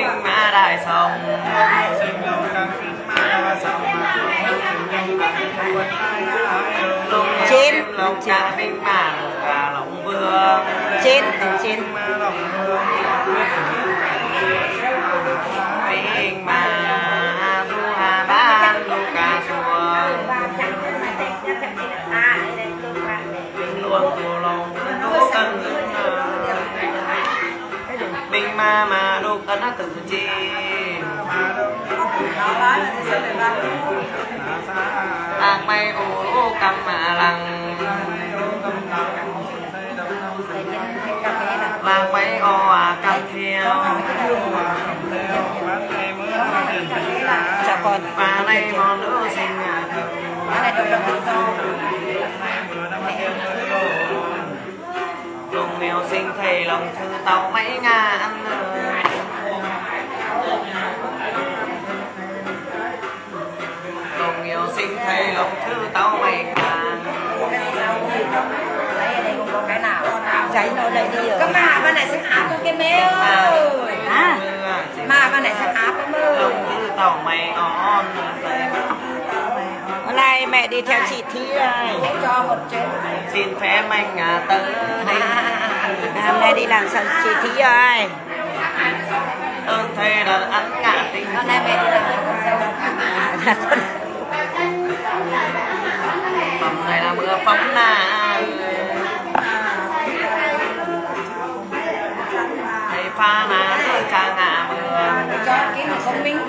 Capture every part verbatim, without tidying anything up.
kinh ma đại sông trên lòng cha kinh ma là lòng vương trên trên kinh ma du hà ban lu ca xuồng luôn tu lòng tu cân bình ma mà đô cân tự chi ác mây u cầm mà lằng lạc mây o à cầm theo chào con và đây mòn nữ sinh lòng mèo sinh thầy lòng thư tàu mấy ngàn lòng nghèo sinh thầy lòng thư tàu mấy ngàn cái nào cháy nó đây đi rồi. Cái mà bên này sẽ áp cái mèo à mà bên này sẽ áp cái mơ lòng thư tàu mày on hôm nay mẹ đi theo chị Thí rồi cho một trên xin phép anh à, tới đây hôm nay đi làm sao chị Thí rồi ơn thầy là ăn ngã tình hôm nay mẹ đi làm phẩm này là mưa phóng nà thầy pha nà nơi cha ngã mưa cho cái mà công minh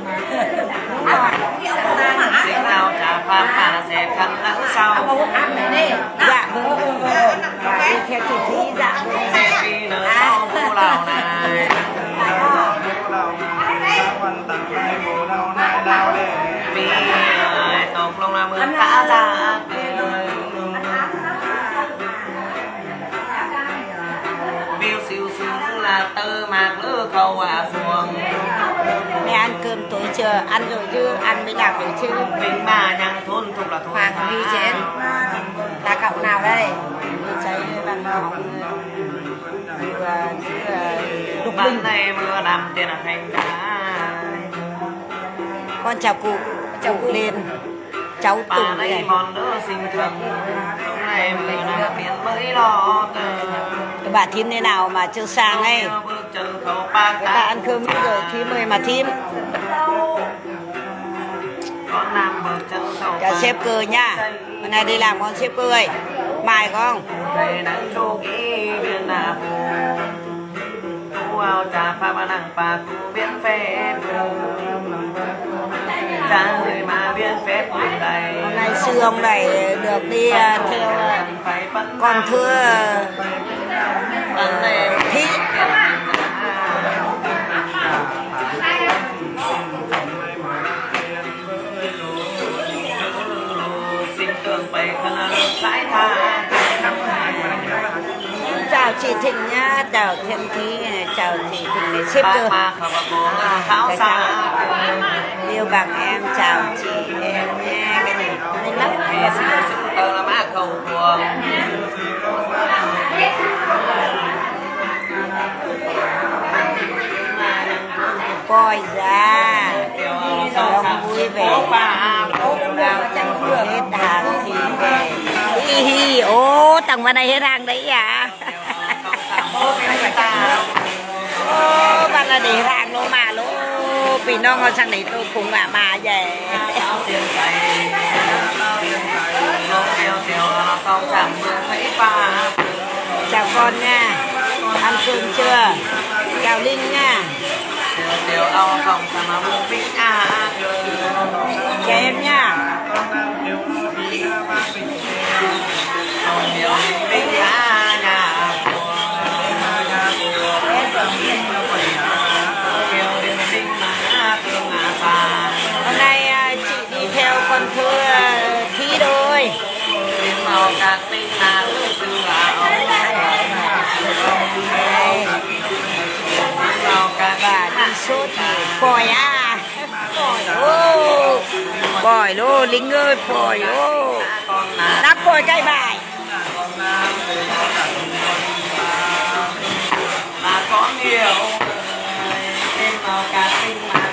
xin nào trả pháp mà sẽ khăn lắng sau dạ vâng và đi theo chị Thí dạ sẽ khi nở sau vô lào này vì tổng lòng là mưa cả ra biêu siêu xứ là tơ mạc lỡ cầu à xuồng mẹ ăn cơm tối chưa ăn rồi chứ ăn mới làm được chứ mình mà nhang thôn thuộc là thôn Hoàng Huy Chén là cậu nào đây cháy văn phòng lúc ban này mưa làm tiền là thành cả con chào cụ chào cụ lên cháu bà Tùng đây này mòn đỡ sinh thần lúc này mưa làm tiền mới lo cái bà thím thế nào mà chưa sang ấy người ta ăn cơm rồi thím ơi mà thím con làm bước chân sâu chào sếp cơ nhá hôm nay đi làm con sếp cơ ơi mài không đây nắng chô kỹ viên là phù phù ao trà pha bà nắng pha cụ biến phép cha người mà biến phép người đầy hôm nay sư ông này được đi uh, theo uh, con thưa uh, Thí chào chị Thịnh nhá, chào Thiên Thí, chào chị Thịnh này xếp cơ yêu bằng em, chào chị em nha cái này lên lắm là má cầu của coi ra đông vui vẻ nào chẳng hết hàng thì về hi hi ô tầng vào này hết hàng đấy à ô bạn là để hàng lô mà lô vì nó ngon sang đấy tôi cùng bà mà về chào con nha ăn cơm chưa chào Linh nha điều đau lòng mà muốn biết à cho em nha điều biết à nhà hôm nay chị đi theo con thưa Thí đôi màu các tinh là lưu sư lão và đi sốt thì bòi à bòi ô bòi lô lính ơi bòi ô đắp bòi cây bài mà có nhiều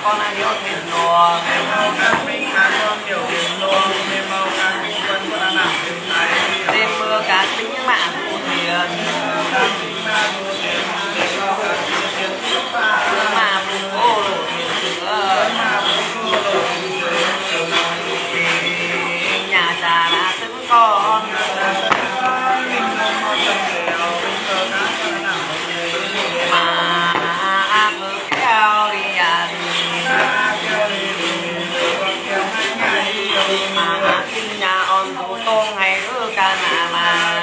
con là hiếu tiền luồng em mau càng bình càng con nhiều tiền luồng em mau càng bình quân con là nặng tiền này đêm mưa cả tính mạng của tiền càng tính mà đủ tiền em mau càng tiền tiền nước ba mà vùng ô lộ tiền sữa mà vùng ô lộ tiền nhà già là tính con mà mưa keo đi ăn mà xin nhà on thủ tôn hay ư ca nà mà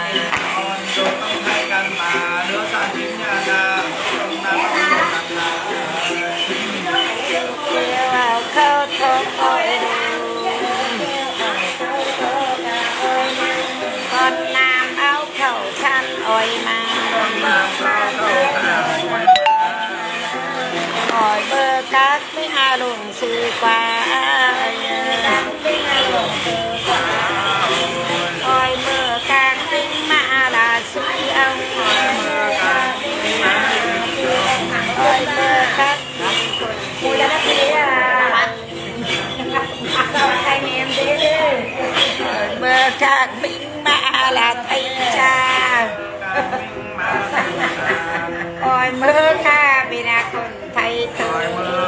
vào khâu thơm ôi con nam áo khẩu khăn ôi mà ngồi bơ các với a lùng sư qua ôi mưa càng tính mà là suy ông ôi mưa các Mùi ra đất đi à. Thay em đi đi. mưa các tính mà là thầy cha ôi mưa ca bị là con thầy thôi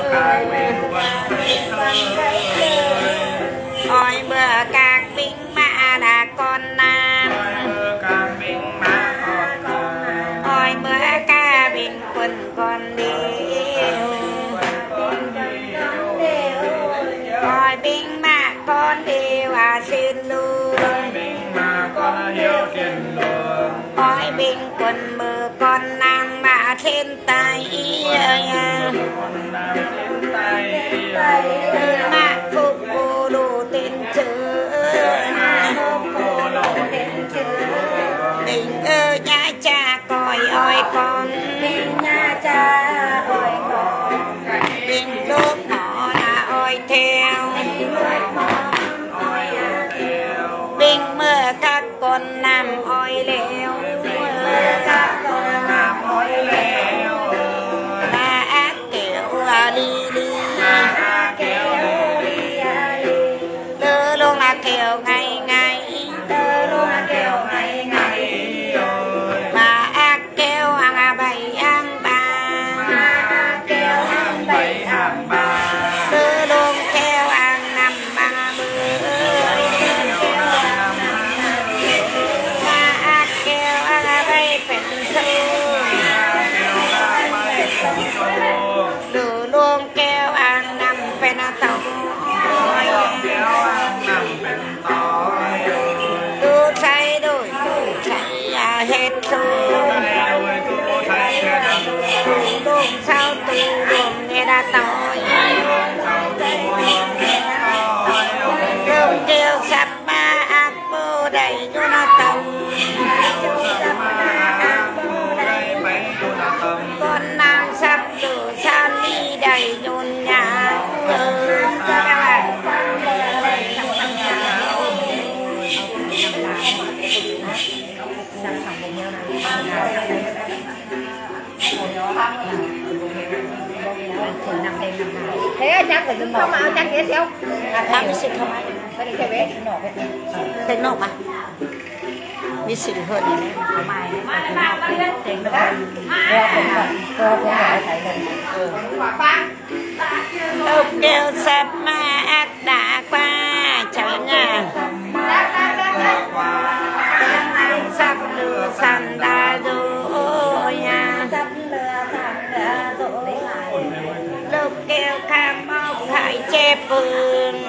ôi mưa các tính mà là con nam ôi mưa ca bình quân con điêu ôi bình mà con điêu à xin luôn ôi bình quân mưa con nam mà thiên tài mà phục vụ đủ tiền chữ mình ơ nhà cha coi ôi con Nha cha ôi con. mình lúc họ là ôi theo bình mưa các con nằm ôi leo Các con làm ôi leo. mà ác kiểu à đi đi lơ luôn là kiểu ngày ngày Luôn là kêu ngày ngày. mà ác kêu ăn à bày ăn bà Kêu ăn bậy ăn bà. lơ luôn kêu ăn nằm ba bữa mà ác kêu ăn à bày phèn thu lơ luôn kêu ăn nằm phèn à tàu đủ thay đổi đủ thay à hết rồi đúng sao từ đường nghe đã tội đường kêu sắp ba ác bố đầy cho nó tầm con nam sắp đủ san đi đầy nhôn nhà ừ các bạn Thế chắc phải đừng không áo chắc thế theo. à mi xịt không ai Cái này cái bé nổ vậy. thấy nộp à mi xịt hơn này Không ai. Tiền nó hơn. Đeo cũng vậy. Cơ cũng vậy thấy rồi. đâu kêu sắp mà ác đã qua trời nhà sắp lừa sàn đã rồi nha Sắp lừa sẵn đã rồi. lúc kêu khám móc hãy chép vườn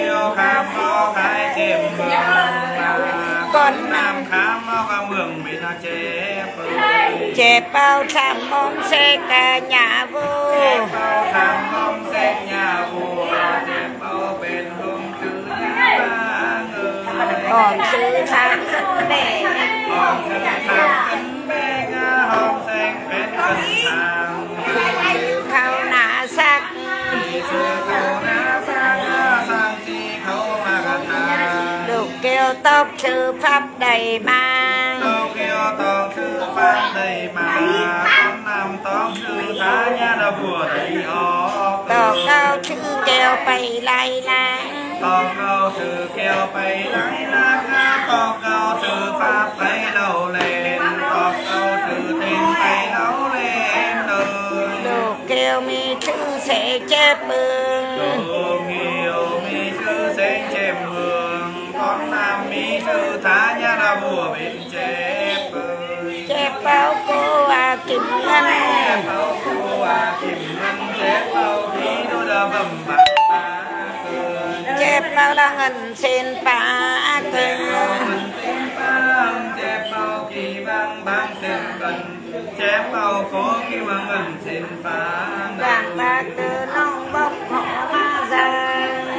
con nam khám móc ca mường bị nó chép chép bao thăm mong xe cả nhà vô bao thăm mong xe nhà vua chép bao bên hương chữ nhà ba người còn sự tham rất đẹp còn sự tham kính bé ngã hòm xanh bên cần hàng chữ khao nã sắc chỉ sự cầu ná sang sang chi khâu mà gạt hàng lúc kêu tóc chữ pháp đầy mang đâu kêu tao chữ phan đầy mà con nằm tóm sư thá nhà đã vừa đầy họ tò cao chữ kêu bay lai la tò cao sư kêu bay lai la ha tò cao sư pháp bay lâu lên tò cao sư tên bay lâu lên đời đồ kêu mi chữ sẽ chép bương đồ nhiều mi sư sẽ chép bương con nam mi sư thá nhà đã vừa bên chép bương chép bao cô à kim ngân chép bao cô à kim ngân chép bao khí đô đa vầm bạc bạc chép bao là ngân xin ba cưng chép bao kỳ băng băng xin cần chép bao có kỳ băng ngân xin phá vàng bạc từ nông bốc họ ma ra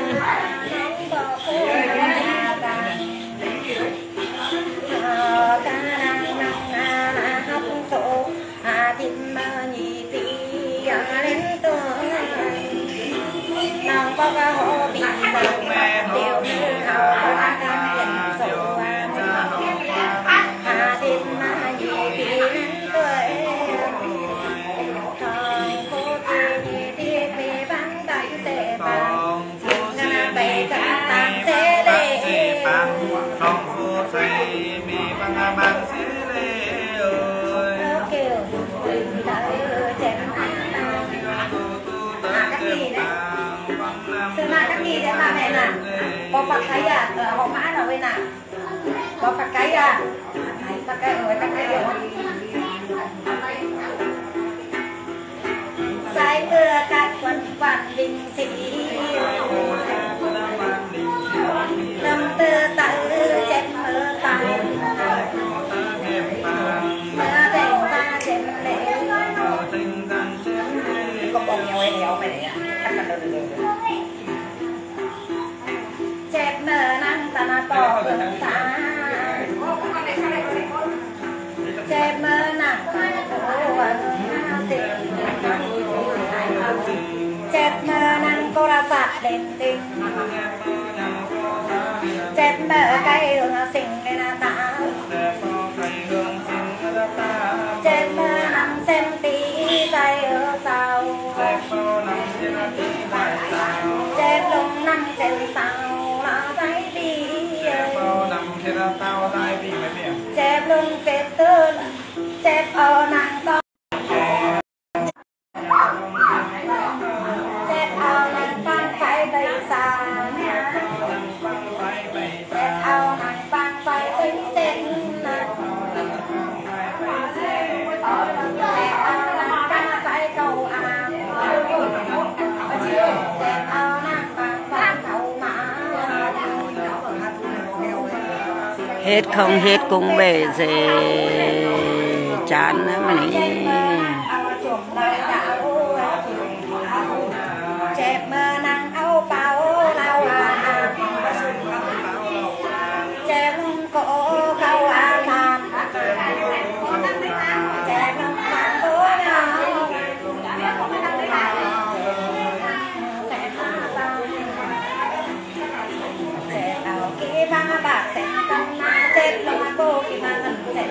có cái hộ bị giặc điều như hậu qua căn dần sầu hà tim mà nhị bị nắng tuổi thằng cô chị đi về vắng tay sẽ bằng ngã bể cả tạm sẽ lệ thằng cô say bị băng băng sẽ lệ ơi kêu đừng đợi chém cái gì đấy xưa nay các gì đấy mà mẹ nè có Phật cái à họ mã là bên nào có Phật cái à Phật cái rồi các cái rồi sai mưa các quân vạn đình sĩ năm tư tự chém mưa tay mưa đèn ra chém lệ có bông nhau em nhau mày này chép mơ năng ta na to gần xa chép mơ năng ta to chép mơ năng cô ra sạt đèn tình chép mơ cây hương xinh cái na ta chép mơ năng xem tí tay ở sau chép lông năng trên tàu là tay đi chép lông kết tư chép ở năng to chép ở năng băng phải đầy xa chép ở năng băng phải tính trên chép ở năng băng phải cầu à chép ở năng băng phải cầu mà hết không hết cũng về về chán nữa mà này chép mơ năng áo bao lao à chép cổ câu à làm chép lông mang bố nhau chép áo kỹ ba bạc chép tâm na chép lông mang bố kỹ ba ngân chép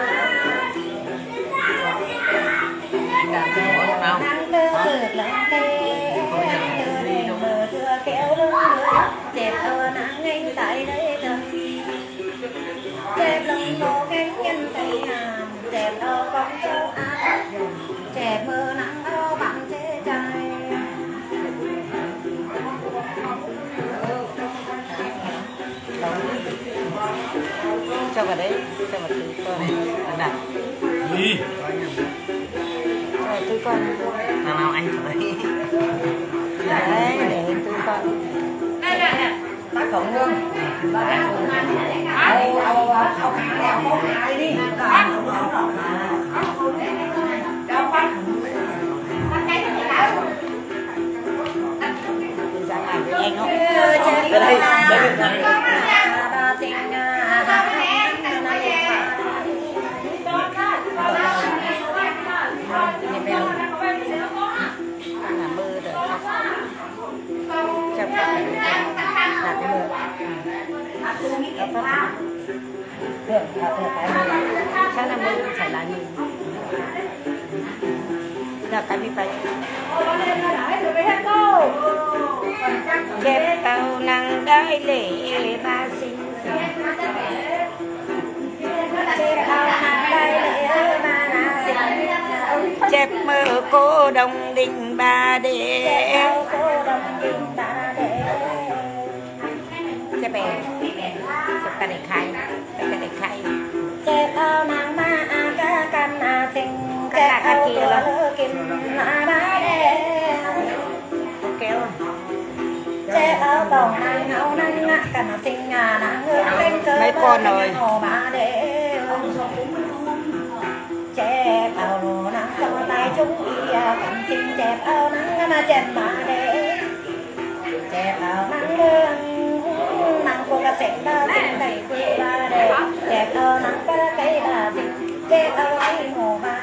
năng tư cực lắm tê năng tư đèn mờ thưa kéo lưng người chép ở nắng ngay tại đây thôi chép lông tô cánh nhân tay hàm chép ở con châu Á chép mơ nắng ở bằng chế trai cho vào đấy cho vào thứ con nào gì cho thứ con nào nào anh thử đấy đấy để thứ con bác khổng luôn bác khổng đâu đâu đâu nào một hai đi bác đâu bác rằng làm với anh không ở đây đây làm mơ rồi chậm lại đặt mơ được được cái mơ chắc là mơ phải là gì là cái bị phải chép tàu năng đai lệ ba sinh chép tàu năng đai lệ ba na sinh chép mơ cô đồng đình ba đệ chép bè chép cái này khai cái này khai chép tàu năng ma ca can na sinh chép tàu kim na ba đệ kéo che áo bồng nàng áo nắng ngã cả nó sinh ngà nàng ngước lên cơ mấy con rồi mà để che áo lô nàng trong tay chúng ia cầm xin che áo nắng mà che mà để che áo nắng lương nàng cô cả sẽ ba sinh đầy quê ba để che áo nắng cả cây ba sinh che áo ấy ngô ba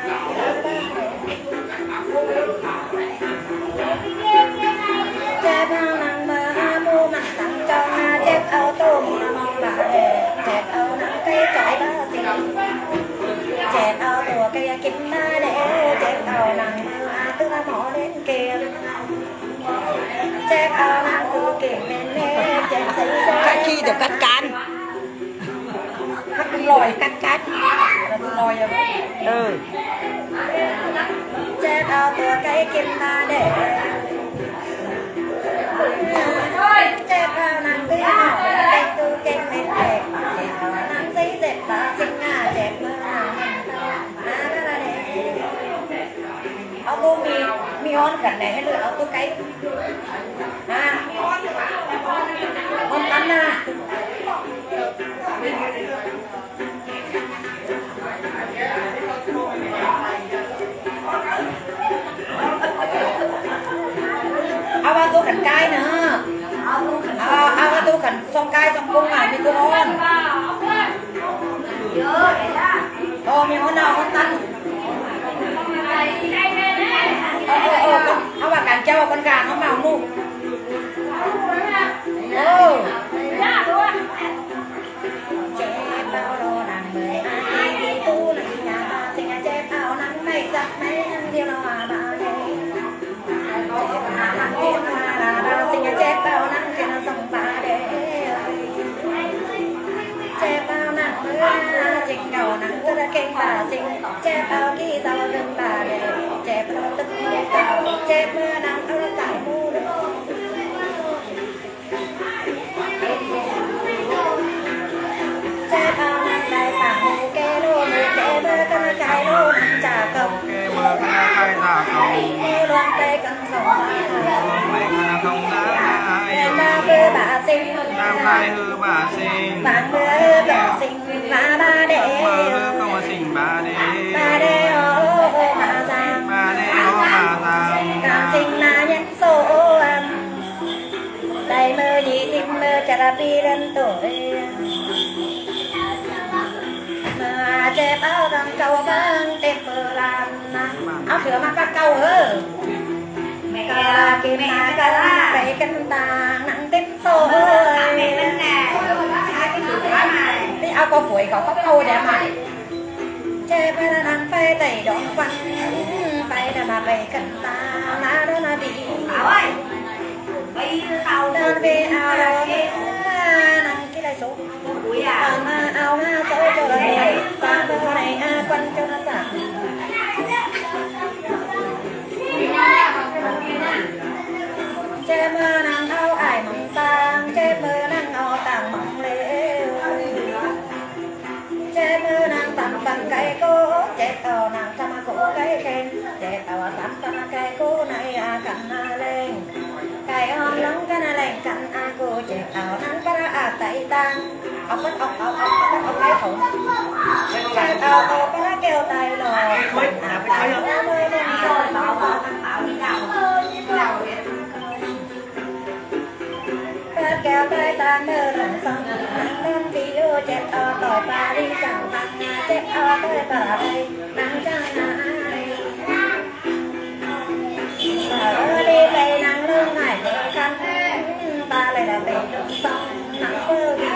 che áo nắng chép áo tôm mong bà để chép áo nắng cây trái ba sinh chép áo tùa cây kim ba để chép áo nắng mưa tư mỏ lên kia chép áo nắng tư kim lên lên chép giấy cắt chi được cắt cán cắt lòi cắt cắt lòi rồi ừ chép áo tùa cây kim ba để chép áo nắng tươi hảo đẹp tư kênh lên đẹp chép áo nắng giấy dệt ba sinh ngà chép mơ nào mình ta áo cô mi mi hôn gần này hay lựa áo tôi cái à hôn tắn à áo ba tôi cần cay nữa à, áo tôi cần xong cay xong cung này mình tôi hôn ô mình hôn nào hôn tắn ô ô ô áo bà càng trâu con gà nó màu mù ô chép áo đồ nàng mười ai đi tu nàng nhà bà sinh chép áo nắng này giặc mấy ăn điều nào mà bà đây chép bao nắng khi nó sống ba để chép bao nắng mưa chỉnh đầu nắng tôi đã kênh bà sinh chép bao khi sau gần bà để chép bao tức tàu chép mưa nắng tôi đã cải mũ chép bao nắng đại tảng mũ kê lô mũ kê mưa cân cái lô nắng trà công kê mưa ca khai ra công kê loan tê cân sống không đã ba bơ bà sinh nam lai hư bà sinh vàng bơ bà sinh và ba đệ mơ hư không sinh bà đệ ba đệ ô bà giang bà đệ ô bà giang cảm sinh là nhân số âm đầy mơ gì tim mơ chả là bi đơn tuổi mơ chép áo răng câu vang tên mơ làm áo sửa mặc các câu hơ cà kim mà cà la đầy cân ta nặng tím sôi cái áo có phổi có tóc câu đẹp mà che phải là nặng phải tẩy đón quanh phải là mà đầy cân ta lá đó là bị áo ơi bây tàu đơn về áo đó nặng cái này số áo ha số cho đây ta bữa này ha quanh cho nó giảm che mơ nàng áo ải mỏng tang che mơ nàng áo tang mỏng lệ che mơ nàng tắm bằng cái cô che tàu nàng tắm cổ cái khen che tàu tắm tắm cái cô này à cắn à lên cái hòn lóng cái này lên cắn à cô che tàu nàng cái à tay tang ốc ốc ốc ốc ốc ốc cái thủng che tàu cô cái kêu tay lò à tay nó mới lên rồi tàu tàu đi nào kéo tay ta nơ rộng sông nắng lên tí ô chép ở tỏi bà đi chẳng bằng chép ở tới bà đây nắng chẳng ai bà ơi đi đây nắng lương ngày để khăn ta lại là về rộng sông nắng bơ vì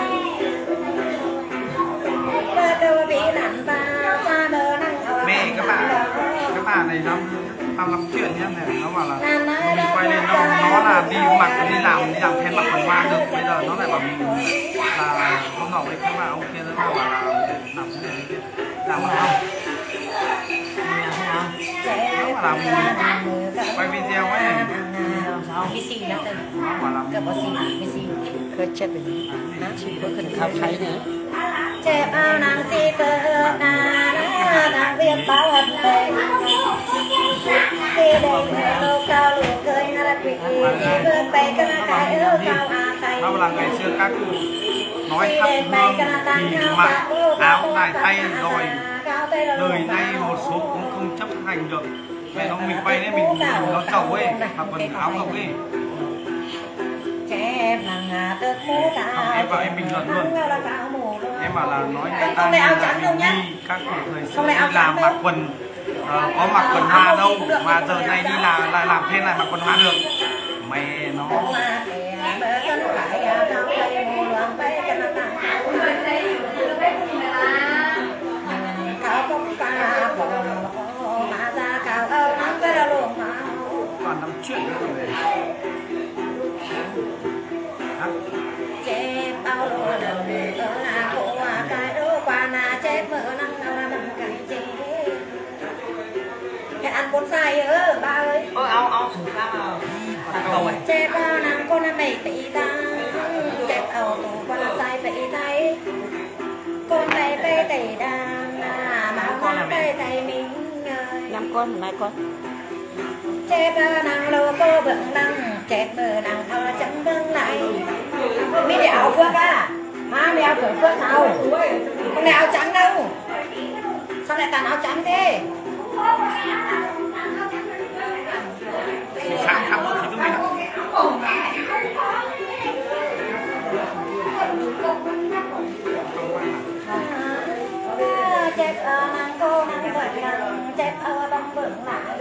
bơ đâu bị nặng ta xa bơ nắng ở mẹ các bạn các bạn này năm tao lắm chuyện nhá này, nó bảo là mình quay lên nó nó là đi mặc đi làm đi làm thêm mặc quần hoa được, bây giờ nó lại bảo mình là hôm nọ với các bạn ông kia nó bảo là làm cái này kia làm không? Nó bảo là quay video ấy. cái gì đó tên Nó bảo là cái gì cái gì Khơi chết rồi. Chỉ có cần khao thấy nữa. chép ao nàng si cơ na nàng viết bao hận tệ khi đây tô cao lụa cười na đặt vị chỉ vươn bay cái cái ơ cao à tay nó là ngày xưa các cụ nói thắp hương thì mặc áo dài tay rồi, đời nay một số cũng không chấp hành được. Vậy nó mình quay lên mình nó chầu ấy, mặc quần áo ngọc ấy. chép nàng tơ khô ta Em vào em bình luận luôn. Em bảo là nói người ta không lấy áo trắng đâu nhá. đi các cụ thời xưa đi làm mặc quần uh, có mặc quần hoa đâu mà giờ này đi làm lại làm thêm lại mặc quần hoa được. Mẹ nó còn năm chuyện nữa rồi. chép bao lô lần ở là cô cái đô qua na chép mở năng nào là mình cái chế cái ăn con sai ơ ba ơi ôi ông ông xử ra mà đặt cầu ấy chép bao năng con là mày tỷ ta chép ở tủ con là sai tỷ tay con tay tay tỷ đàn mà con tay tay mình Năm con, mấy con. chép năng lô cô vượng năng chép bờ năng ở chấm vâng lại mi để áo phước à má mi áo phước phước nào không để áo trắng đâu sao lại toàn áo trắng thế sáng khắp một thì tôi chép ở năng cô năng vượng năng chép ở bông vượng lại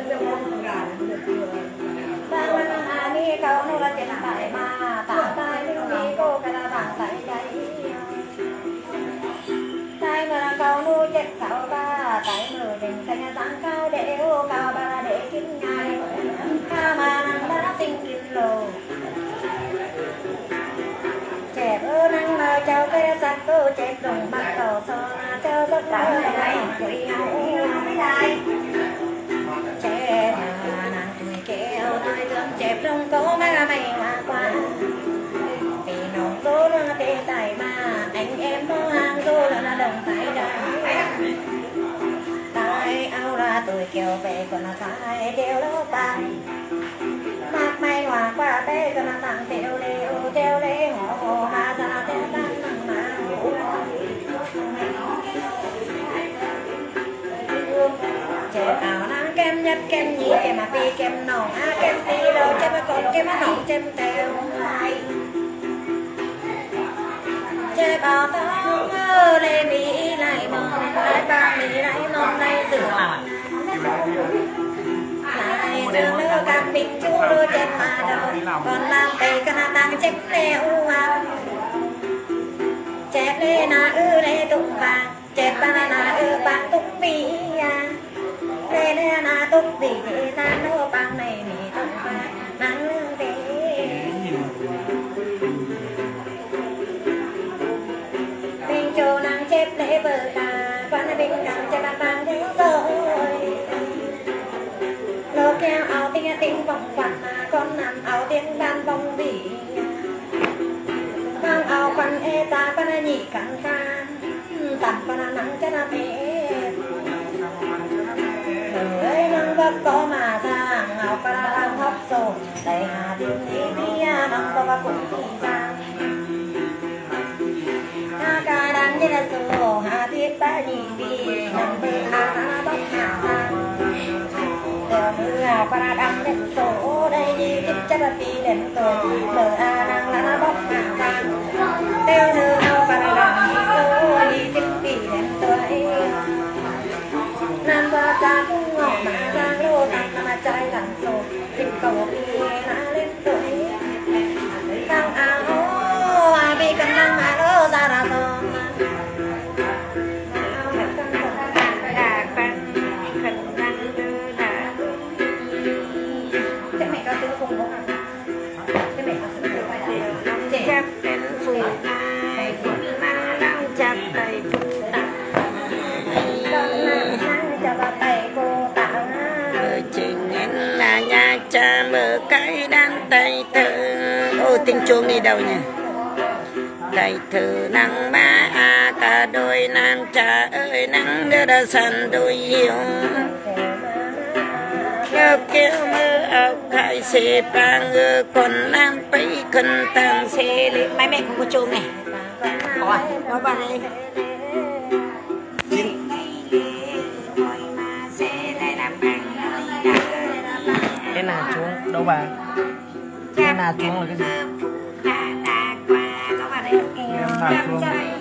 bang năng à mi câu nô là chép tại mà tạ tai mi cô cái là bảng tại đây tai mà câu nô chép sáu ba tại mười đình canh sáng cao để ô cao ba để kinh ngày ca mà năng đã sinh kim lồ chép ơ năng mà cháu cái sắc cô chép đồng bắt đầu so là cháu rất là này quỷ hậu mới đây chép mà năng tuổi kéo tuổi thương chép trong cố má mày mà qua vì nông số là tê tài mà anh em có hàng số là đồng tay đây tay áo là tuổi kéo về còn là sai đeo lỗ bài mặc may hòa qua tê còn là tặng theo lêu theo lê họ hồ hà ra theo tăng năng mà chép áo nắng kem nhất kem nhì kem mà pi kem nồng á kem ti đâu chép mà còn kem mà nồng chép theo hai chép áo tóc ơ lê mỹ lại mong lại ba mỹ lại mong lại rửa lại rửa nữa càng bình chú đưa chép mà đâu còn làm tây cái là tăng chép leo à chép lê na ư lê tung vàng chép banana ư bạc tung bì à lê lê na tung bì thế gian nô bang này mì tung vàng nắng lương thế tình châu nàng chép lê vợ cả quan bình đẳng chép bạc bang thế rồi lô keo áo tinh tinh vòng quạt con nằm áo tiếng ban vòng bì mang áo quần e ta con nhị cắn can tặng con nắng cho nó thế ơi nắng vấp có mà sang áo con làm hấp sổ đầy hà tim đi đi nắng có và cũng đi sang hà ca đang như là sổ hà thiết ba nhị đi nắng bơ hà nó bóc hà sang đều nữ áo con đang đến sổ đây đi tiếp chất là đi đến tổ lờ a đang là nó bóc hà sang đều nữ áo con đang đi sổ đi tiếp đi đến tuổi nam ba cha cũng ngọc mà giang lô tăng mà trai lặng sổ tình cầu đi na lên tuổi tăng áo ai bị cần năng mà lô ra ra to tay thơ ô tiếng chuông đi đâu nhỉ tay thơ nắng má à cả đôi nàng cha ơi nắng đưa đã sẵn đôi hiếu kêu kêu mơ áo khai xe tàng ngơ còn nam bấy cần tàng xe lên mấy mẹ không có chuông này có à có bà đây cái nào chuông đâu bà cái nào chuông là cái gì em đàn chuông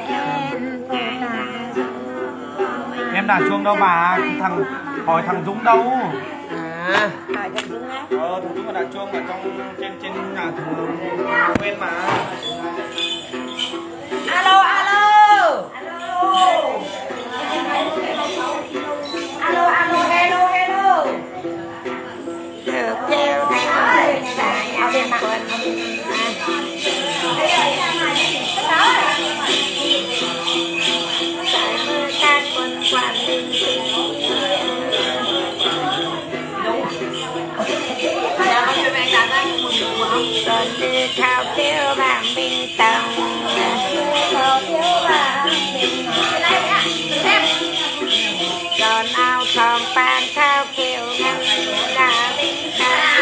em đàn chuông đâu bà thằng hỏi thằng Dũng đâu à hỏi thằng Dũng á ờ thằng Dũng là đàn chuông ở trong trên trên nhà thằng quên mà alo alo alo alo hello hello được kêu thay ao bên mặt các quân quản linh còn đi khao kêu bằng minh tông còn ao thòng pan khao kêu ngăn đã linh ta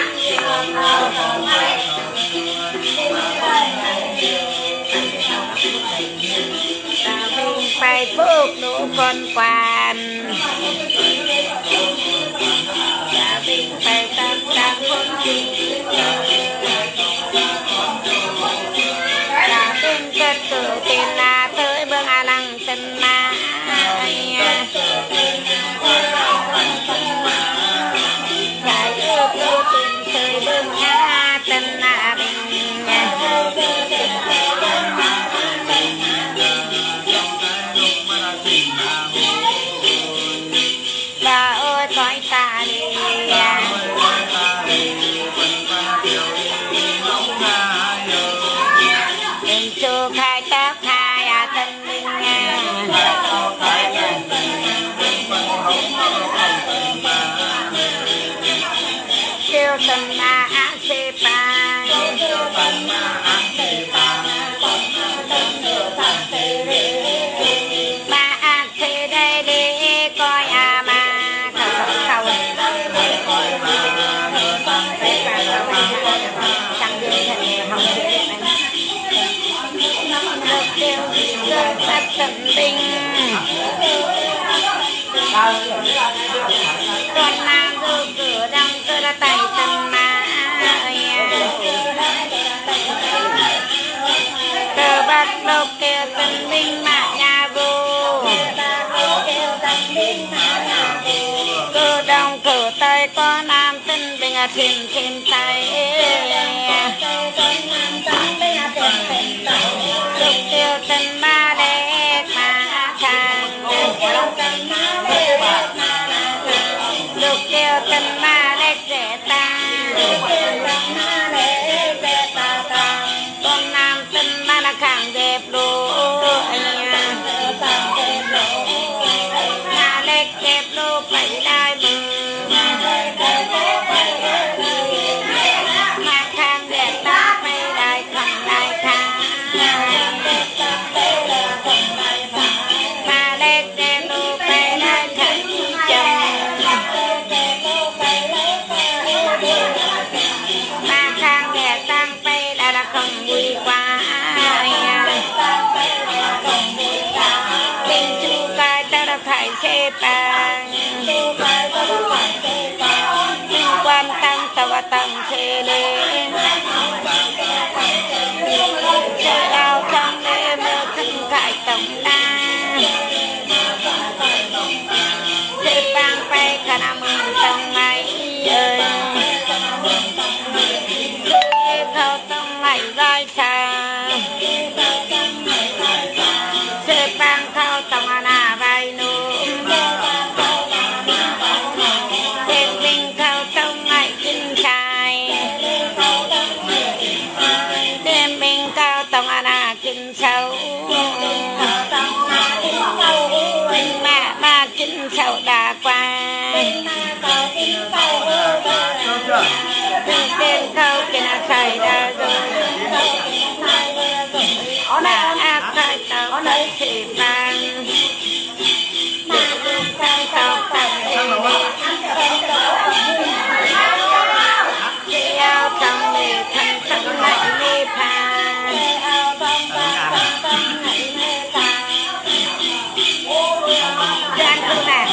mình phải phúc nụ con quan đã mình phải tâm tâm phong trình đã mình cất cử tiền là tới bương à lăng tân ma phải ước ước tình tới bương à tân à bình bà ơi cõi ta đi đừng chu khai tóc hai à tân linh kêu tân ma á xê pa ba á xê đây đi coi à ma cầu chẳng biết thật nhiều không biết được kêu cơ sắp tận tình con nam vô cửa đông cơ đã tay tân ma cơ bắt đầu kêu tân binh mạ nhà vô cơ đông cửa tây có nam tân binh à thiên thiên tay lúc kêu tân ma đẹp mà thang lúc kêu tân ma đẹp rẻ ta con nam tân ma là càng đẹp đôi nhà đẹp đẹp đôi phải đai bờ mà càng đẹp ta phải đai không đai thang mà đẹp đẹp đôi phải đai khẩn mà khang đẹp tăng phải đã đã không vui quá tình chú cái ta đã phải xếp bằng quan tâm ta và tâm xê lên chơi ao trong đêm mơ thân cải tổng đa xếp bằng phải cả năm mừng trong ngày ơi khâu tông ngày rơi xa xếp bằng khâu tông à nà vai nụ xếp bình khâu tông ngày kinh trai đêm bình khâu tông à nà kinh sâu mẹ ba kinh sâu đã qua tên khâu kinh à có nơi thì ban để tăng cao tăng theo trong mê thân thân hạnh mê phan gian tu nè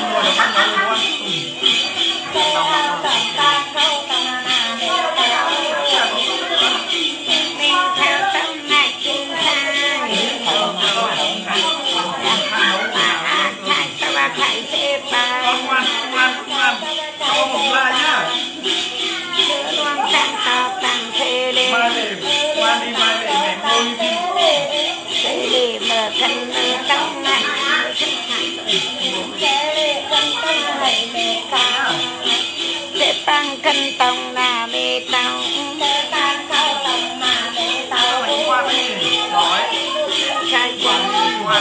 hãy xếp ba ngoan ngoan ngoan cho một lại nhá loan tăng cao tăng thế lên mai để ngoan đi mai để mẹ ngồi đi thế để mở thân nữ trong hạnh xếp tăng cân tông là mê tông ngoan đi nói trai quần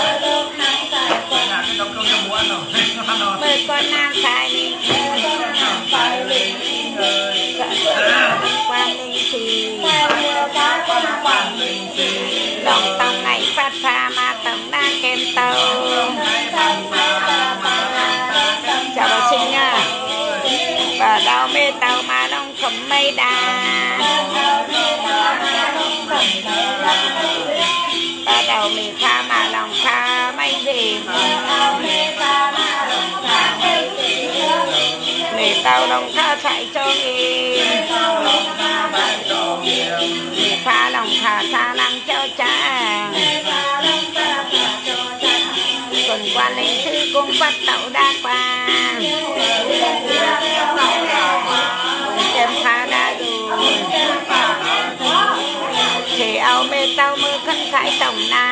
trong cơm cho bố ăn rồi mời con nam sai quan linh trì lòng tông này phát pha ma tông đang kèm tàu chào bà sinh nha và đau mê tàu mà đông khẩm mây đà ba đầu mì pha mà lòng pha mây gì mì tàu lòng pha chạy cho nghỉ mì pha lòng pha xa lăng cho cha còn quan linh sư cũng bắt tàu đa qua chém pha đa đủ thì ao mê tàu mơ khăn khải tổng na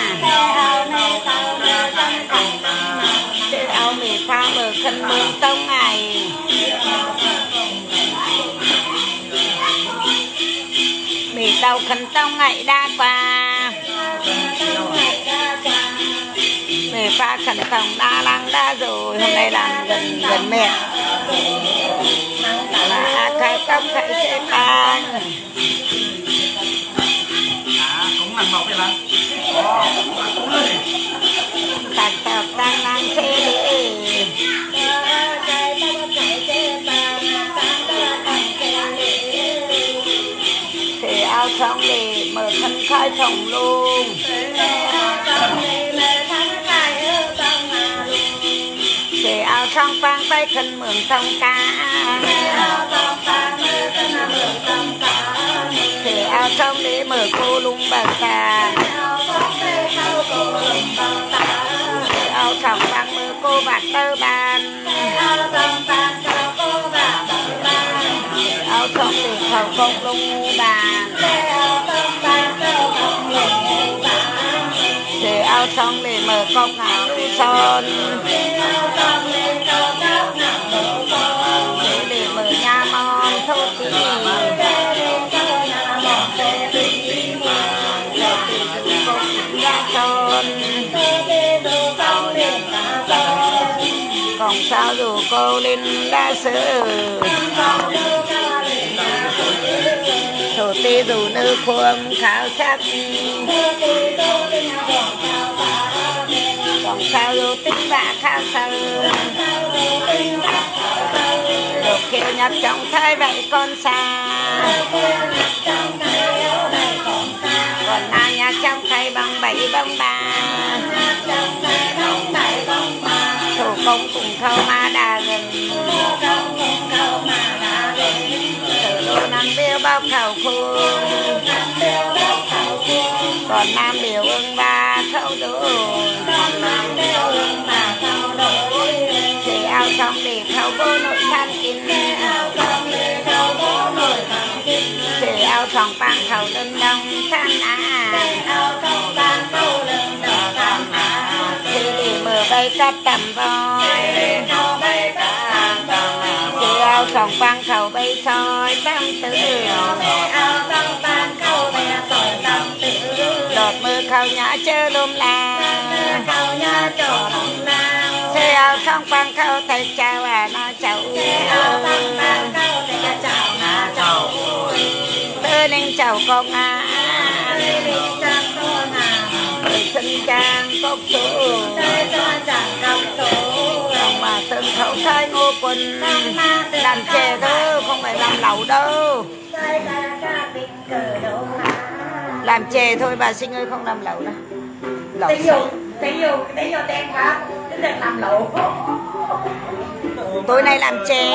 thì ao mê pha mơ khăn mơ tông ngày mê tàu khăn tông ngày đa qua mê pha khăn tổng đa lăng đa rồi hôm nay làm gần gần mẹ là khai tóc khai xe tăng ăn mọc vậy bạn tạc tạc tăng năng xe đi thì ao xong thì mở thân khai phòng luôn thì ao xong phang tay khăn mượn thông ca thì ao xong để mở cô lung bà cà thì ao xong phang mở cô bạc tơ bàn ao xong để khẩu công lung bàn thì ao xong để mở cốc ngã núi son để mở nhà mòn thô tí còn sao dù cô linh đa sự thủ ti dù nữ khuôn khảo sắc còn sao dù tính bạ khảo sơ được kêu nhập trong thái vậy con xa còn ai nhạc trong thay bằng bảy bằng ba thủ công cùng khâu ma đà gần từ lô năng biêu bao khẩu khuôn còn nam biểu ưng ba khâu đủ thì ao xong để khâu bố nội than kín thì ao xong bằng khẩu đơn đông than á thì để mở bay cắt tầm voi thì ao xong bằng khẩu bay soi tam tử đột mưa khâu nhã chơ lùm la thì ao xong bằng khẩu thầy chào à nó chào tơ lên chào con à sân trang cốc số đồng mà sân khẩu thay ngô quân làm chè đâu không phải làm lẩu đâu, làm chè thôi bà Sinh ơi, không làm lẩu đâu. Lẩu Tí vô, tí vô, tí vô đen hả? Tính đừng làm lẩu. tối nay làm chè.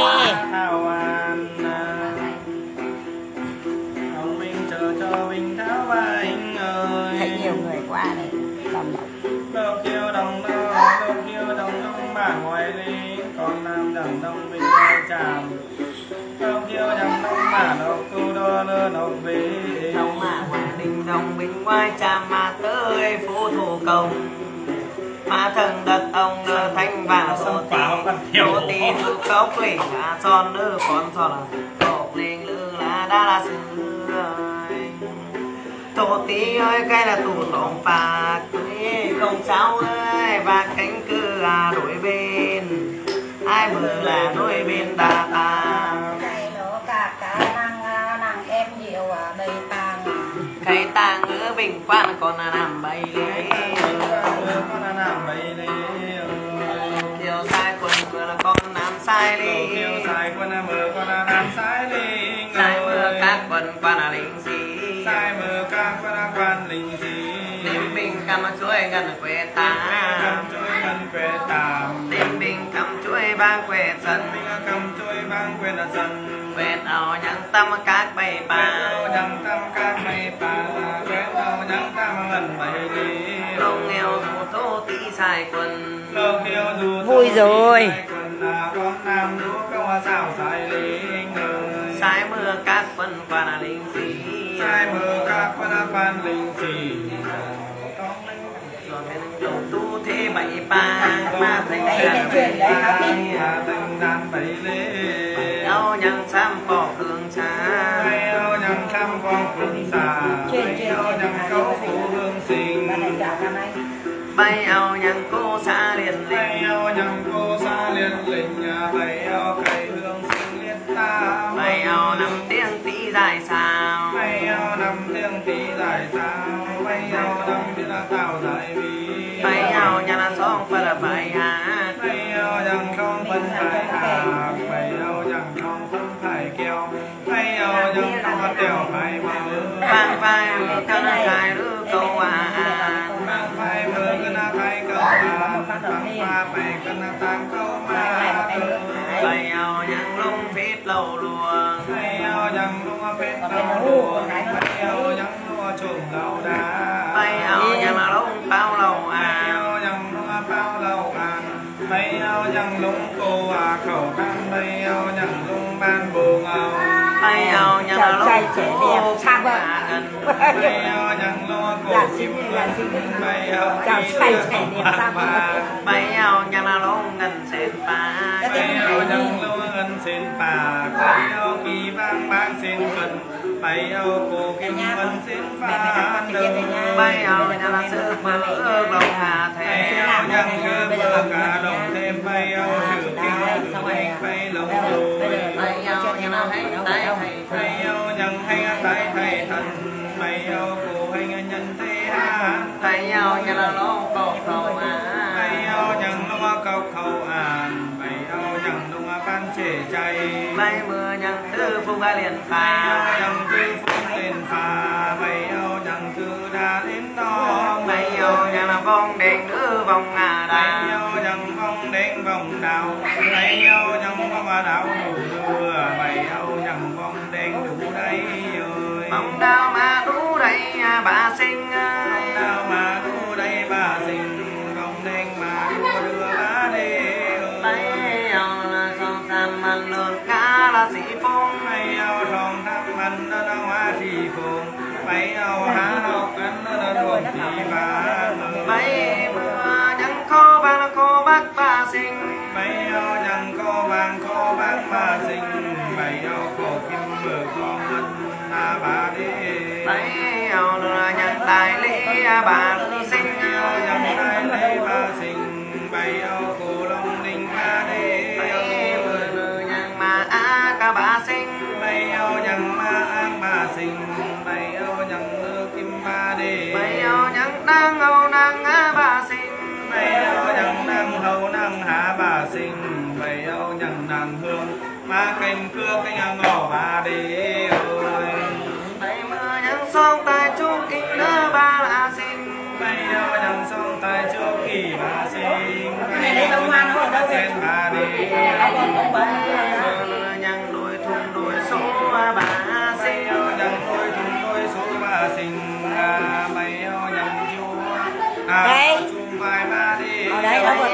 Thấy nhiều người qua này làm lẩu. Đâu kêu đồng đâu, đâu kêu đồng đông bà ngoài đi, con nam đằng đông bên ngoài chàm. Đâu kêu đồng đông bà đâu cô đô lơ đồng bì. Đông mà hoàng đình đông bên ngoài chàm mà tới phố thủ công. Mà thần đất ông nơ thanh vàng số tì, số tì thư cốc lĩnh là son nữ con son là cốc lĩnh lư là đa là sư. Tổ tí ơi cái là tủ lồng phạt không sao ơi và cánh cửa à đổi bên ai mơ là đôi bên ta ta Cái lỗ cả cả năng năng em nhiều ở đây tàng. cái tàng ở bình quan còn là nằm bay lê Con là nằm bầy đi. kiều sai quần vừa là con nằm sai đi Kêu sai con là mơ con là nằm sai đi. sai mưa các quần quan là linh sĩ Sai mơ các con là quan linh gì. đêm bình cầm chuối gần quê ta Cầm chuối ngân quê tàm. đêm bình cầm chuối bang quê sân Mình cầm chuối băng quê là sân. quê ảo nhắn tâm các bầy bà Nhắn tâm các mây bà. Quét đâu nhắn tâm ngân bầy đi. Không nghèo dù thô tí sai quần Lâu kêu dù Vui rồi. quần là con nam đú công sao sai linh ơi. sai mưa các quân qua là linh sĩ Sai mơ các con là quan linh gì. rồi cái đầu tu thế bảy ba mà thành Đấy là ra chuyện đấy hả? Mà từng đàn bầy lê. áo nhăn xăm bỏ cường xa Mày áo nhằng trăm con phương xà. Mày áo nhằng câu phụ hương sinh. Bà này chọn năm nay. bay áo nhăn cô xa liền Mày linh áo nhằng cô xa liên linh. Mày áo cày hương sinh liên ta. bay áo nằm tiếng tí dài sao Mày áo nằm tiếng tí dài sao. Mày áo nằm tiếng là tao dài vì. bay áo nhăn là song phải là phải hát Mày áo nhằng không phân phải hạc. Mày áo nhằng không phân phải keo. Mày áo nhằng không có tèo phải mơ. vang vai theo nó khai rư câu à Mang phai mơ cứ na thay câu mà. Mang pha bày cứ na tăng câu mà. bay áo nhăn lung phít lâu luồng Mày áo nhằng lung phết lâu luồng. Mày áo nhằng lung trùng lâu đá. bay áo nhăn là lung bao lâu Mày à áo nhằng lung bao lâu ăn. Mày áo nhằng lung cô à khẩu khăn. Mày áo nhằng lung ban buông áo. bay áo nhăn là lung Trai trẻ đẹp sang vợ. Mày áo nhằng lung cổ kim ngân. Mày áo Chào kỳ trai lửa trẻ không đẹp bạc sang vợ. bạc. bay áo nhăn là lung ngân sen pa Mày áo nhằng lung ngân sen bạc. Mày áo kỳ vang bang sen phần. Mày áo cổ kim ngân sen phan đầu. bay áo nhăn là sư mơ ước lòng hà Mày thế áo nhằng cơ mơ cả đồng thêm. Mày áo trừ kinh trừ anh bay lồng rồi. bay áo nhăn là hay tay thầy Mày áo nhằng hay tay thầy thần. Mày áo cổ hay nhân thế hàn. bay áo nhăn là lung cổ cầu Mày à áo nhằng lung cọc khẩu àn. Mày áo nhằng lung ban trẻ chay. bay mưa nhăn tư phung ga liền Mày áo phà nhằng tư phun lên phà. Mày áo nhằng tư đã đến đó. bay áo nhăn là vòng đèn nữ vòng à Mày đà áo nhằng vòng đến vòng đào. Mày áo nhằng vòng mà đào đủ đưa. Mày áo nhằng vòng đen đủ đây ơi. vòng đao mà đủ đây à, bà sinh ơi Nào mà đủ đây bà sinh. Vòng đen mà đủ đưa bà đi bay ơi. áo là son tam man lượn cá là sĩ phong Mày áo rong thăm ăn nó nó hoa xì phùng. Mày áo há học ăn nó nó thuồng thì bà. bay mưa nhăn khó ba là khó bác bà sinh Mày áo nhằng cô vàng cô bác bà sinh. Mày áo cổ kim bờ con ngân à bà đi. bay áo là nhăn tài lý à, bà sinh Mày áo nhằng tay lấy bà sinh. Mày áo cổ long đình bà đi. bay mưa nhăn mà á cả bà sinh Mày áo nhằng ma an bà sinh. Mày áo nhằng lơ kim bà đi. bay áo nhăn đang áo sinh bày âu nhằng nàng hương má canh cưa canh ngõ bà đi ơi bày mưa nhằng song tay chúc kỳ nữa ba là sinh bày âu nhằng song tay chúc kỳ bà sinh này đây ngoan không đâu sen bà đi nhằng đôi thùng đôi số bà sinh nhằng đôi thùng đôi số bà sinh bày âu nhằng chua Đây. chung vai bà đi Ở đây đó,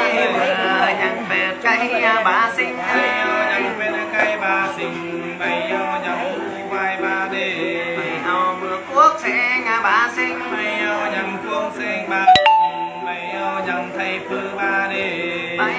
nhằng bẹt cây bà sinh nhằng bẹt cây bà sinh bày âu nhằng vai bà đi bày âu mưa quốc sẽ bà sinh bày âu nhằng cuông sinh bà bày âu nhằng thầy phư bà đi bày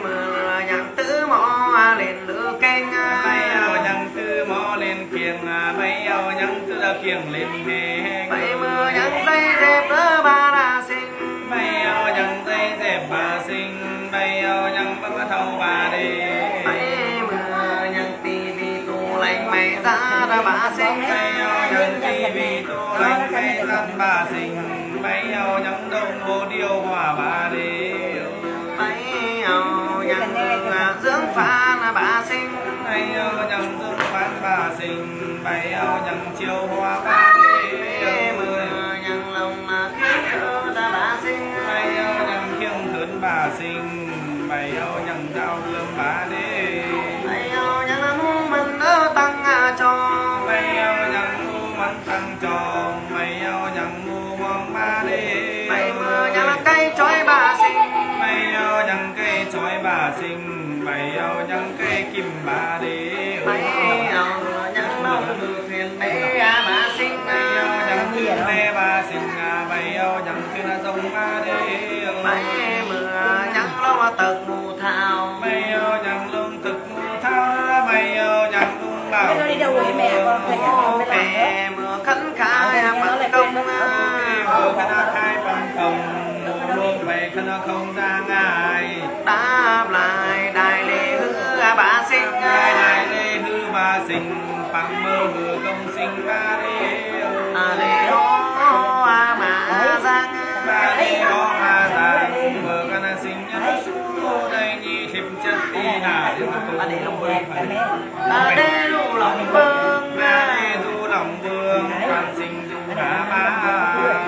mưa nhằng tứ mỏ lên lửa kênh bày âu nhằng tứ mỏ lên kiềng bày âu nhằng tứ kiềng lên hè bày mưa nhằng dây dẹp đỡ bà là sinh bày âu nhằng dây dẹp bà sinh bày âu nhằng bắt thâu bà đi bày mưa nhằng tì vì tù lạnh mày ra đã bà sinh bày âu nhằng tì vì tù lạnh mày ra bà sinh bày âu nhằng đông vô điêu hòa bà đi bày âu nhằng dưỡng phan bà sinh bày âu nhằng dưỡng phan bà sinh bày âu nhằng chiều hoa bà đi mưa nhằng lòng khiến thơ đã bà sinh bày âu nhằng khiêng thớn bà sinh bày âu nhằng giao hương bà đi bày âu nhằng mu mình đỡ tăng cho bày âu nhằng mu mắn tăng cho bày âu nhằng mu mong bà đi bày mưa nhằng cây chói bà sinh bày âu nhằng cây chói bà sinh bày âu nhằng cây kim bà đi bày âu nhằng lòng được hiền mê bà sinh bày âu nhằng thương mê bà sinh bày âu nhằng thương rồng bà đi bày mưa nhằng lâu tật mù thao bày âu nhằng lương thực mù thao bày âu nhằng lung bảo nó đi đâu rồi mẹ con thầy con mới làm mẹ mưa khấn khai bằng công mưa khấn khai bằng công luôn về khấn không ra ngài đáp lại đại lễ hư bà sinh ngài đại lễ hư bà sinh bằng mơ mưa công sinh bà đi à lễ ho mà giang bà đi ho mà giang mưa khấn sinh nhân số đây nhi thiệp chất đi hà bà để lòng vương bà để lu lòng vương bà để du lòng vương quan sinh du bà bà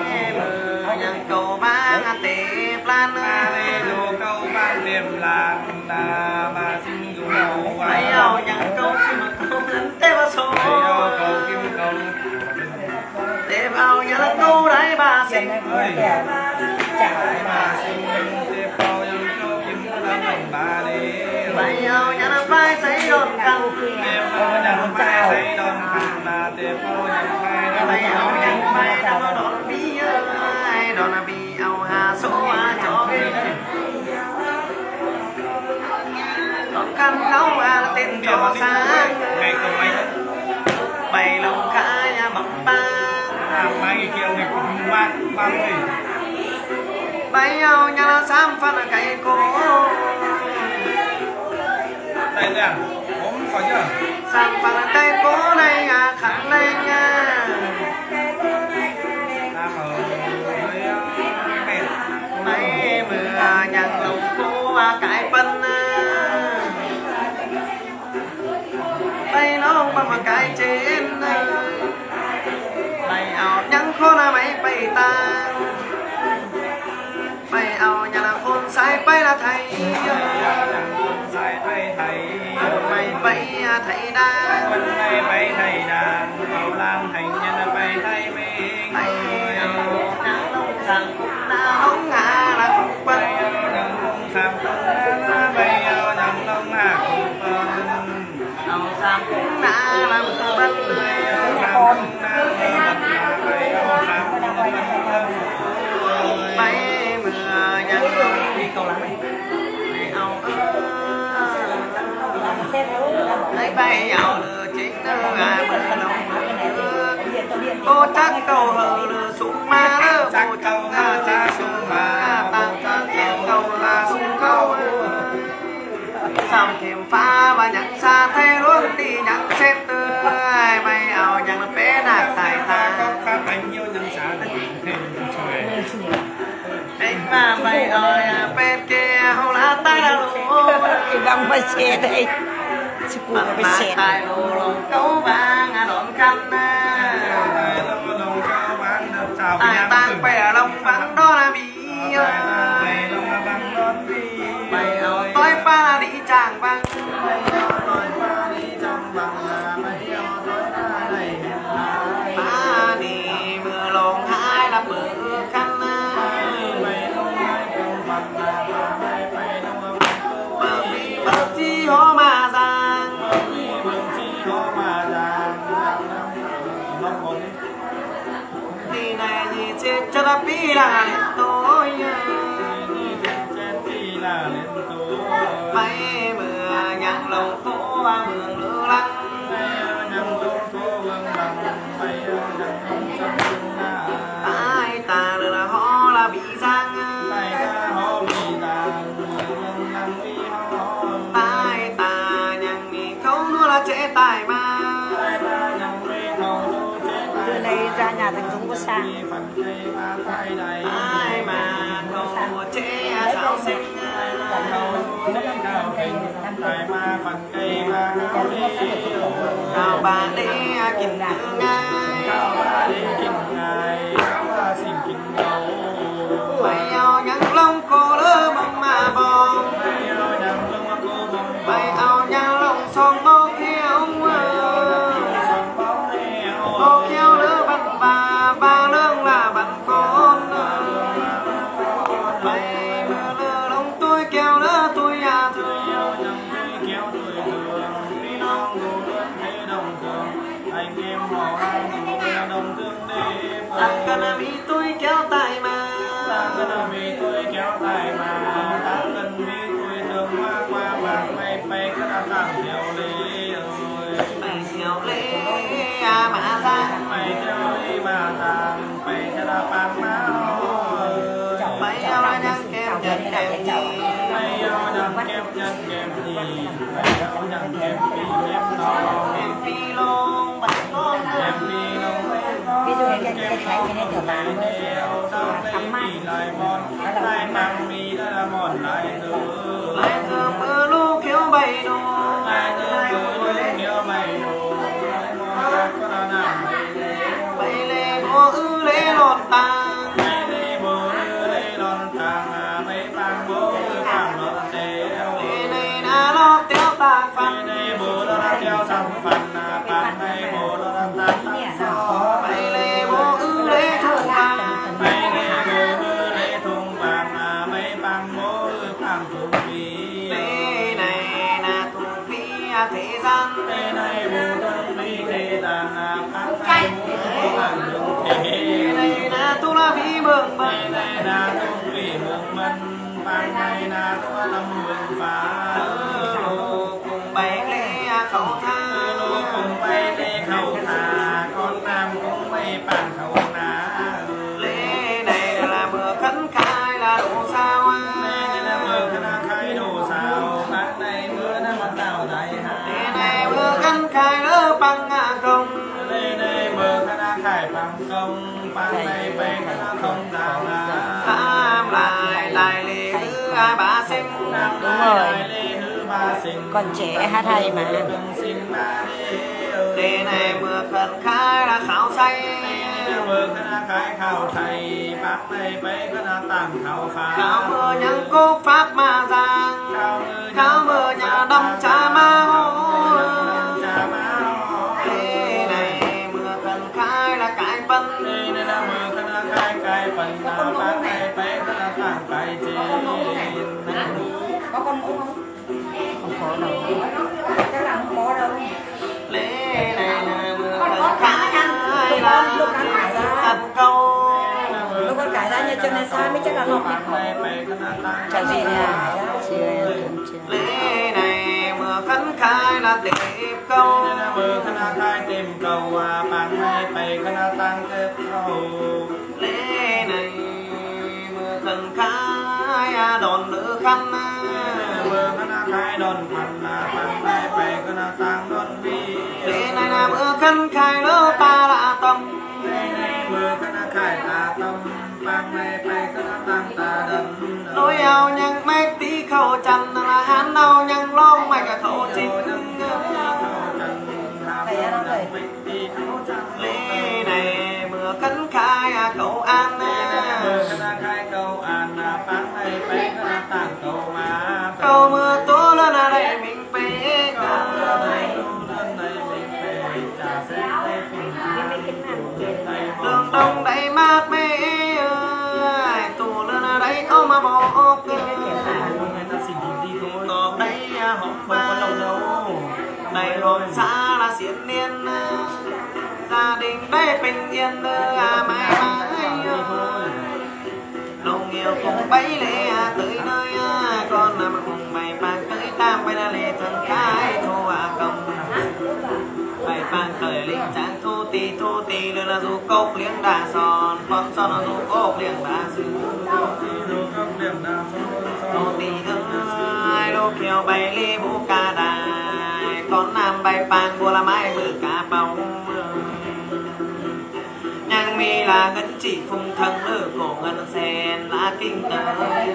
nhằng cầu ba tề plan bà để du câu ban tiềm lạc là bà sinh du đầu bày âu nhằng cầu kim cầu lắm tế bà số bày âu cầu kim cầu tế vào nhằng cầu đấy bà sinh ơi bà sinh tế vào nhằng cầu kim cầu bà đi bày âu nhằng vai giấy đồn căng tế vào nhằng vai giấy đồn căng là tế vào nhằng vai bày âu nhằng vai đồn đồn bí ơi đồn là bí âu hà số cho đồn khăn nấu à tên cho sáng ngày cầu mày bày lòng khá nhà bọc ba mai ngày kia ngày cùng ba ba mươi bày âu nhằng xám phân cái cổ đây nè ốm khỏi chưa xám phân cái cổ này à khăn lên nha làm ở với mệt mấy mưa nhằng lòng cô cái phân bay nó bằng cái trên bay ảo nhằng khô là mấy bay ta bay ảo nhà là khôn sai bay là thầy sai bay thầy mày bay thầy đa quân bay bay thầy đàn bảo làm thành nhân bay thầy mình bay ảo nhằng lòng rằng đã hóng hạ là cũng bay bay nhằng long sàm tung bay nhằng long hạ cùng phân ảo sàm cũng đã là một bân bay sàm tung na bay sàm tung bay mưa nhằng lòng đi cầu lắm này ảo lấy bay ảo lừa chính nữa à mưa lòng cô chắc cầu hờ lừa súng ma lừa chắc cô câu ha cha sung mà tăng tăng tiếng cầu là súng câu xong kiếm pha và nhặt xa thế luôn thì nhặt chết tươi bay ảo nhặt bé nạc tài ta khá bánh nhiêu nhân xã anh mà bay ơi bên kia hông lá tay là lũ băng phải xe đây chứ cô phải xe tài đồ lòng cấu vàng đón khăn tài tang bè lòng vắng đó là bị mày ở tối pa đi chàng vang ba đi mưa lòng hai là mưa khăn bờ chi hó mà giang đi này gì chết cho ta biết là lên tối bay mưa nhang lòng phố ba mường lư lăng ai ta là họ là bị giang tai ta nhang mi không nữa là chế tài mà từ đây ra nhà thằng Dũng có sang ai mà không chế sao xinh cao ba đi kinh ngay bay ao nhang lông cô lơ bông mà bông bay ao nhang lông sông bông theo bông theo lơ bắn bà ba lương là bắn con bay mưa lơ lông tôi kéo lơ tôi à thương tăng cần mi tôi kéo tay mà tăng cần mi tôi kéo tay mà tăng cần mi tôi thương qua qua bạc bay bay cái là tăng theo lý bay theo lý à mà tăng bay theo lý mà tăng bay theo là bạc máu bay theo là nhang kem chân kem gì bay theo nhang kem chân kem gì bay theo nhang kem pi kem nó kem pi lông bạc con kem pi lông ví dụ như cái cái cái này được là thắm mát lại mang mi là mòn lại nữa lại thưa mưa lũ kéo bay đồ lại thưa mưa lũ kéo bay đồ bay lê bố ư lê lọt tàng bay lê bố ư lê lọt tàng bay bang bố ư bang lọt téo lê này na lọt téo tàng phăng lê bố lọt téo tàng phăng bang lê bố lọt tàng tàng gió bay lê bố ư lê thùng vàng bay lê bố ư lê thùng vàng bay bang bố ư bang thùng phi lê này na thùng phi thế gian lê này bố thùng phi thế gian bang này bố bang thùng phi này na tu la phi mường mân này na tu phi mường mân bang này na tu lâm mường phá cùng bay lê khẩu tha cùng bay lê khẩu tha con nam cũng bay bàn khẩu ná lê này là mưa khấn khai là đủ sao lê này là mưa khấn khai đủ sao bác này mưa nó mà tao đại hà lê này mưa khấn khai lỡ bằng ngã công lê này mưa khấn khai bằng công bang này bay khấn không đào là tham lại lại lê hư ai bà sinh đúng rồi sinh còn trẻ hát hay mà lê này mưa khấn khai là khảo say mưa khấn khai khảo thầy bác này bay khấn tàng khảo phá khảo mưa nhang cốt pháp ma giang khảo mưa nhà đông cha ma hô lê này mưa khấn khai là cái phân lê này là mưa khấn khai cái phân bác này bay khấn tàng cái chế có con ngủ không? không có đâu Chắc là không có đâu. lễ này là mưa khấn khai là ăn câu Lúc con cải ra như chân này sai mới chắc là ngọc chào gì nè chưa lễ này mưa khấn khai là tìm câu mưa khấn khai tìm câu bằng này bày khấn tăng tiếp câu lễ này mưa khấn khai đòn nữ khăn mưa khấn khai đòn khăn bằng này bày khấn tăng đòn vi lễ này là mưa khấn khai lỡ ta là tâm lễ này mưa khấn khai ta tâm bằng này bày khấn tăng ta đần lối ao nhang mấy tí khẩu chăn là hán đâu nhang khai cả khẩu chính lễ này mưa cấn khai cầu an cầu mưa tố lên ở đây mình về đường đông đầy mát mê tù lên ở đây không mà bỏ tỏ đây hộp ba đầy hồn xa là xiên niên gia đình đây bình yên à mãi mãi đồng yêu cùng bấy lệ tới nơi con nằm cùng mày bàn tới tam bay là lệ thần cái thô à công mày bàn tới linh tráng thu tì thu tì nữa là dù cốc liếng đà son con son là dù cốc liếng đà sư thu tì ơi lô kiều bay ly bú ca đài con nam bay bàn bùa là mai bự cá bóng nhang mi là ngân chỉ phùng thân ở cổ ngân sen lá kinh tới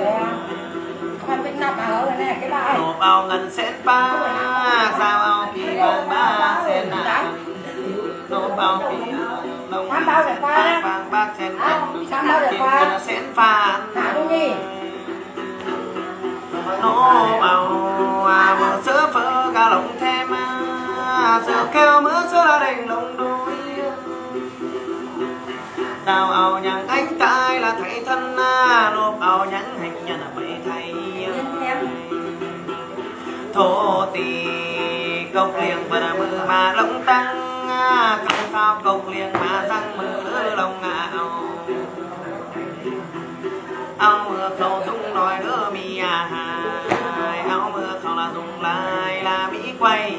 nộp ao ngân sen ba sao ao kỳ vàng ba sen nạ nộp ao kỳ đồng vàng bạc sen kim ngân sen phản nộp ao mưa sữa phơ gà lồng thêm sữa kêu mưa sữa là đành lồng đôi đào ao nhang anh trai là thầy thân nộp ao nhang hành nhân là mấy thầy thổ tì cốc liêng và mưa mà lông tăng không sao cốc liêng mà răng mưa lông ảo ao mưa khẩu dung nói đỡ mi à hai ao mưa khẩu là dùng lại là mỹ quay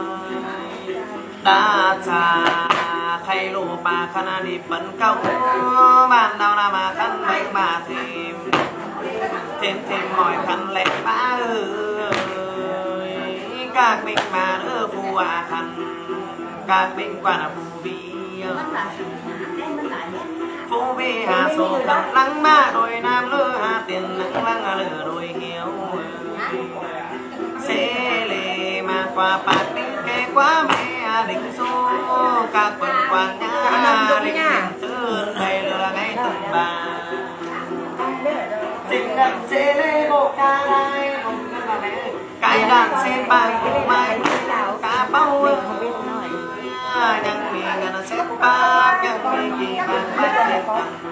đã xa khay lô bà khăn đi bẩn câu bàn đào là mà khăn bánh bà thêm thêm thêm mọi khăn lẹ bá ơi các bình mà đỡ phù à khăn các bình quả là phù vi phù vi hà sổ khăn lắng ma đôi nam lơ hà tiền nắng lăng lửa đôi hiếu xế lệ mà qua bạc bình kê quá mẹ đỉnh số các quần quang nhá đỉnh thương hay lừa ngay từng bà dịch đàn xê lê bộ ca lai cái đàn xê bàn của mai cá bao nhang mì ngân xếp ba nhang mì kỳ bàn bát xếp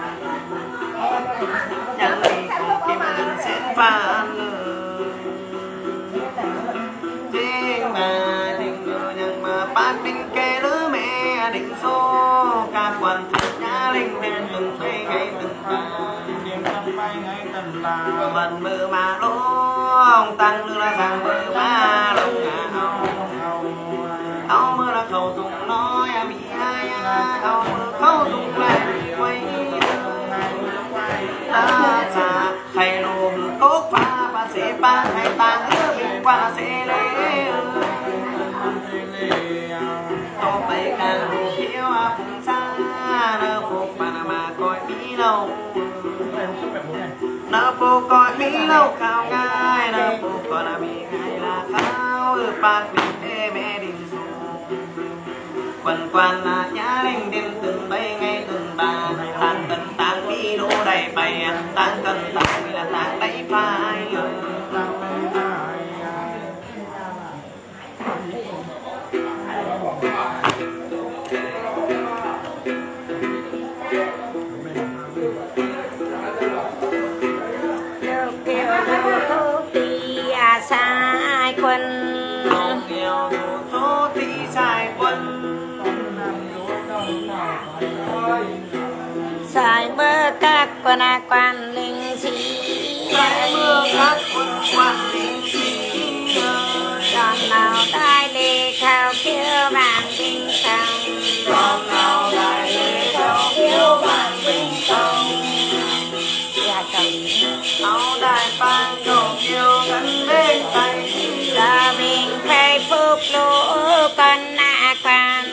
nhang mì cùng kim ngân xếp ba chính mà bác đinh kê đứa mẹ đỉnh số ca quan thật nhá linh đêm từng phê ngay từng bà bần mưa mà lỗ ông tăng nữa là rằng mưa ba lông áo áo mưa là khẩu dùng nói bị hai áo mưa khẩu dùng lại quay ta xa hay lô cốt pha và sẽ ba hay ta hứa bình qua sẽ lấy to bay càng hồ hiếu phùng xa nơ phục mà mà coi bí lâu nơ phụ coi bí lâu khao ngai nơ phụ coi là bí ngai là khao ư bạc bình ê mẹ đình dù quần quan là nhá linh đêm từng bay ngay từng bà tàn tần tàn bí lô đầy bay tàn cần tàn là tàn đầy phai sai quân kiều thô tí sai quân sai mơ các quân quan linh sĩ sai mơ các quân quan linh sĩ còn nào đại lệ khao kêu vàng bình sông còn nào đại lệ khao kêu vàng bình sông áo đại phan cầu kiều gắn bên tay ra mình phải phục lỗ con nạ quan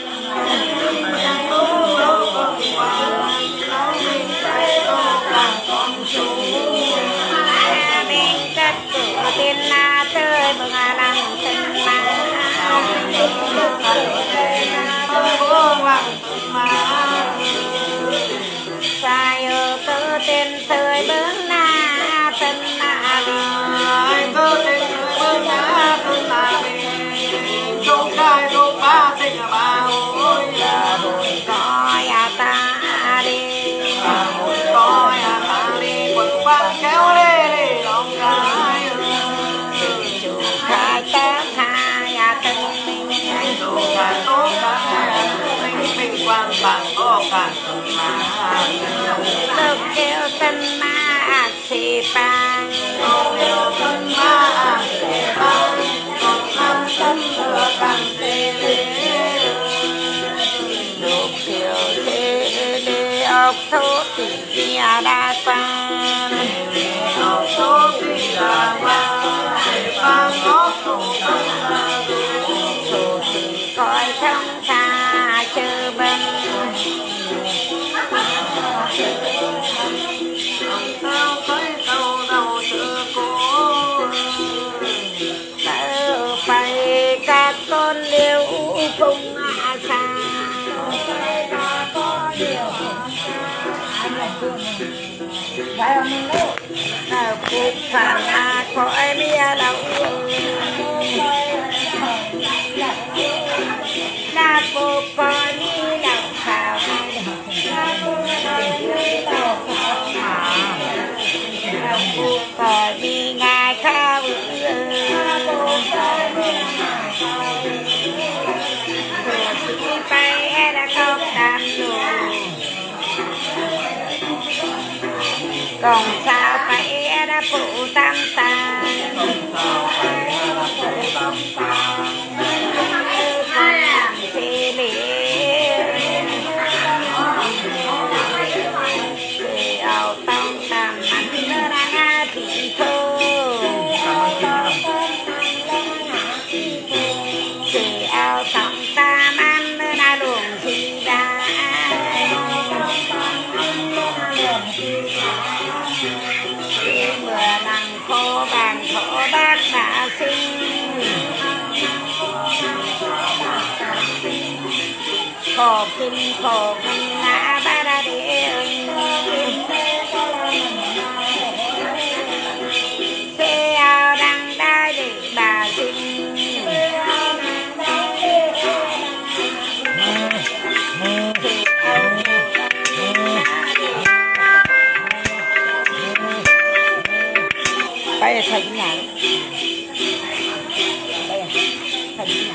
mình cất tủ tiền na tơi bừng làm thân tôi vô vàng mà sai ở cơ tên thời bướng na tân na ai cơ tên thời bướng na tân na chốt cai chốt ba sinh ba ôi là hồi coi à ta đi hồi coi à ta đi quần vang kéo lê lê lòng gái chủ khai tép khai à tân chủ khai tốt khai mình mình quan bản có cả mà được kêu tân ma xì bang kêu tân ma xì bang còn năm tân thừa càng tê được kêu tê đê ốc thốt thì đa san ốc thốt thì đa san bang ốc thốt thì coi trong xa chơ bên tao thấy tao đau xưa cố tao phải các con liêu cùng à xa tao phục phản à khỏi bia đâu đã phục coi đi đâu khảo coi đi ngài khao thì bay đã không đàn đủ còn sao phải đã phụ tam tàng thì lý thì ảo tông tàm mắt nó đang thì thô thì ảo tông tàm ăn nó đã luồng thì đã mưa nắng khô vàng khổ bác đã sinh khổ kinh khổ kinh ngã ba ra điện xe áo đang đai để bà sinh thì ông bây giờ thành nhà bây giờ thành nhà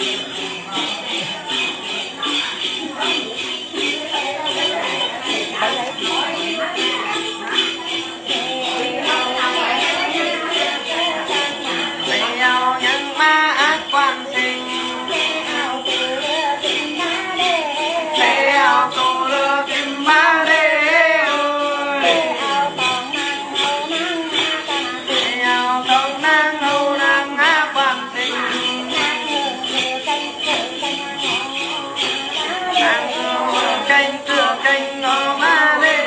leo nhân ma ác quan sinh leo tu lơ kim ma đê leo tông năng hưu năng ác quan sinh năng hưu tranh cửa tranh ngõ ma đê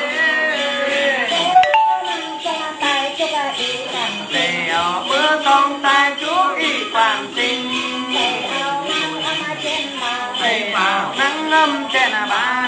leo bữa con tai chúa y quan sinh nắng ngâm trên bà